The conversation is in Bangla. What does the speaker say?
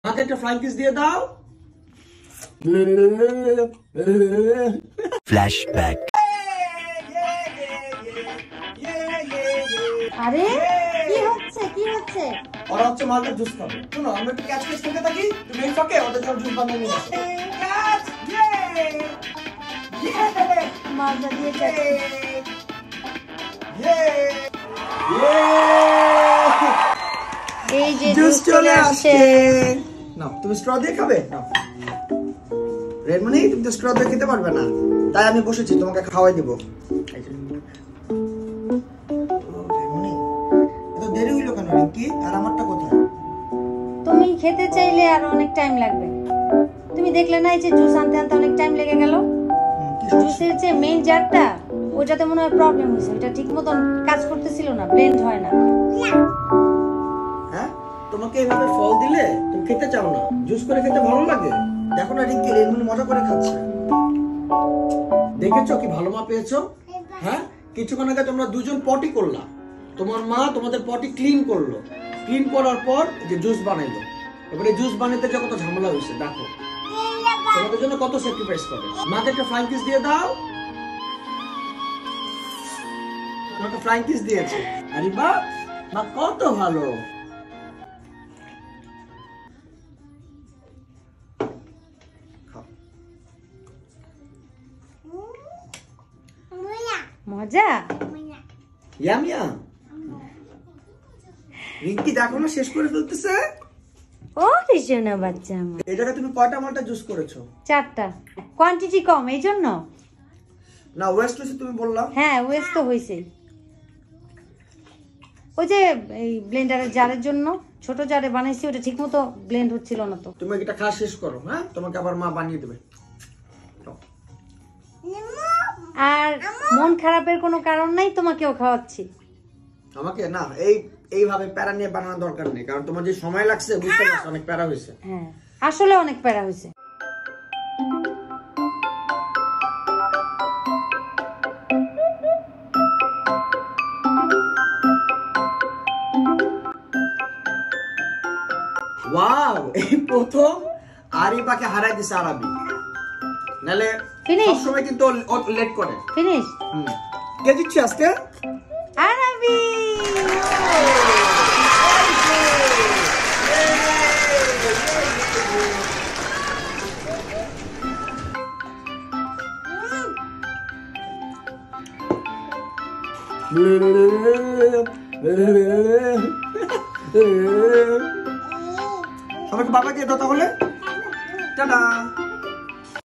আমাকে একটা ফ্লাইং কিস দিয়ে দাও। ফ্ল্যাশব্যাক। আরে কি হচ্ছে কি হচ্ছে? ওরা হচ্ছে মালটার জুস খাবে। শোনো, আমরা একটু ক্যাচ ক্যাচ খেতে থাকি, তুমি এই ফাঁকে ওদের জন্য জুস বানিয়ে নিয়ে আসো। ক্যাচ, মালটা দিয়ে ক্যাচ। এই যে জুস চলে আসছে। নাও, তুমি স্ট্র দিয়ে খাবে? নাও। রেডমনি, তুমি তো স্ট্র দিয়ে খেতে পারবে না, তাই আমি বসেছি তোমাকে খাওয়াই দিব। রেডমনি, এত দেরি হইলো কেন রিঙ্কি? আর আমারটা কোথায়? তুমি খেতে চাইলে আর অনেক টাইম লাগবে। তুমি দেখলে না এই যে জুস আনতে আনতে অনেক টাইম লেগে গেল। জুসের যে মেইন জারটা, ওটাতে মনে হয় প্রবলেম হয়েছে, ওটা ঠিক মতন কাজ করতেছিল না, ব্লেন্ড হয় না। হ্যাঁ, তোমাকে এভাবে ফল দিলে তুমি খেতে চাও না, জুস করে খেতে ভালো লাগে। দেখো না রিঙ্কি, রেডমনি মজা করে খাচ্ছে। দেখেছো কি ভালো মা পেয়েছো? হ্যাঁ, কিছুক্ষণ আগে তোমরা দুজন পটি করলা, তোমার মা তোমাদের পটি ক্লিন করলো, ক্লিন করার পর যে জুস বানাইলো। এবারে জুস বানাইতে যে কত ঝামেলা হয়েছে দেখো, তোমাদের জন্য কত স্যাক্রিফাইস করে। মাকে একটা ফ্লাইং কিস দিয়ে দাও। তোমাকে ফ্লাইং কিস দিয়েছে। আরে বাহ, মা কত ভালো। মজা ইয়াম ইয়াম। রিঙ্কি দেখো না শেষ করে ফেলতেছে। ও রিজনা বাচ্চা আমার। এই জায়গায় তুমি কয়টা মালটা জুস করেছো? 4টা। কোয়ান্টিটি কম এই জন্য। না ওয়েস্ট হয়েছে তুমি বললা। হ্যাঁ ওয়েস্ট তো হয়েছে। ওই যে এই ব্লেন্ডারের জারের জন্য ছোট জারে বানাইছি, ওটা ঠিকমতো ব্লেন্ড হচ্ছিল না তো। তুমি এটা খাওয়া শেষ করো, হ্যাঁ তোমাকে আবার মা বানিয়ে দেবে। আর মন খারাপের কোনো কারণ নাই, তোমাকেও খাওয়াচ্ছি। আমাকে না এইভাবে প্যারা নিয়ে বানানোর দরকার নেই, কারণ তোমার যে সময় লাগছে বুঝতে পারছো, অনেক প্যারা হয়েছে। হ্যাঁ আসলে অনেক প্যারা হয়েছে। ওয়াও, এই প্রথম আরিবাকে হারাই দিছে আরাবি, নালে সব সময় কিন্তু লেট করে। ফিনিশ। কে জিতছে আজকে? আরাবি। আমাকে বাবা দিয়ে দাও তাহলে। টাটা।